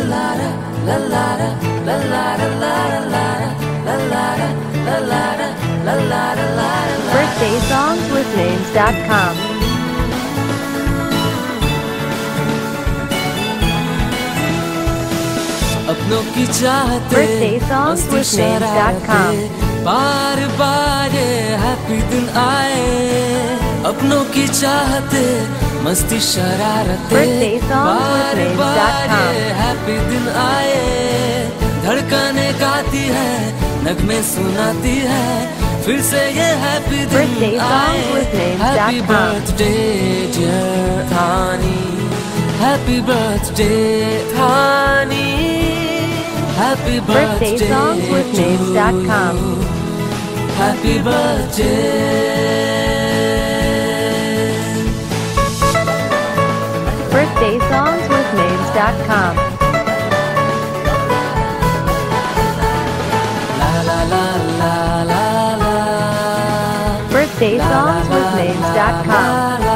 BirthdaySongsWithNames.com. अपनों की चाहते BirthdaySongsWithNames.com. बार बार ये हैप्पी दिन आए, अपनों की चाहते मस्ती शरारते बार बार ये हैप्पी दिन आए, धड़कने गाती है नगमे सुनाती है फिर से ये हैप्पी दिन आए। Happy birthday dear Thani, happy birthday Thani, happy birthday BirthdaySongsWithNames.com. Happy birthday. BirthdaySongsWithNames.com. La la la la la la, BirthdaySongsWithNames.com.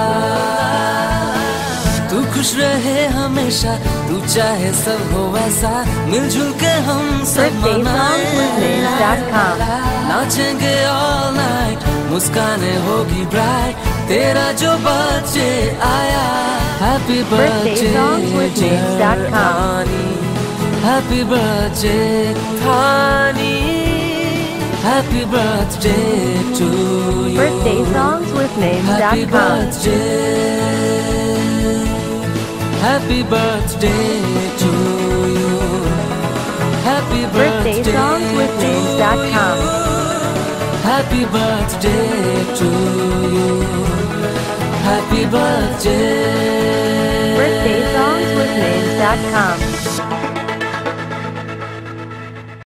तू खुश रहे हमेशा, तू चाहे सब हो वैसा, मिलजुल के हम सब BirthdaySongsWithNames.com. नाचेंगे all night, मुस्काने होगी bright, तेरा जो बर्थडे आया। Happy birthday BirthdaySongsWithNames.com. Happy birthday Thani, happy birthday to you, happy BirthdaySongsWithNames.com. Birthday, happy birthday to you, happy birthday BirthdaySongsWithNames.com. Happy birthday to you, happy birthday. BirthdaySongsWithNames.com.